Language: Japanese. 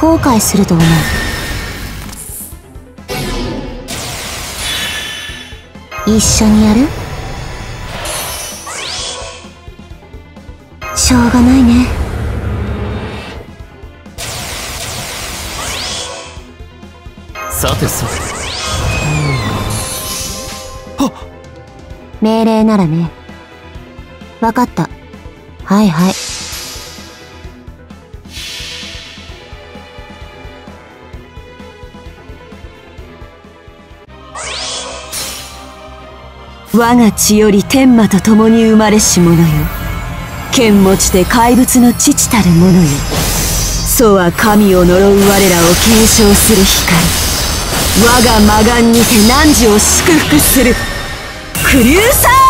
後悔すると思う。一緒にやる？しょうがないね。 さてさて。はっ。 命令ならね。わかった。はいはい。 我が血より天魔と共に生まれし者よ。剣持ちて怪物の父たる者よ。祖は神を呪う我らを継承する光。我が魔眼にて汝を祝福する。クリューサー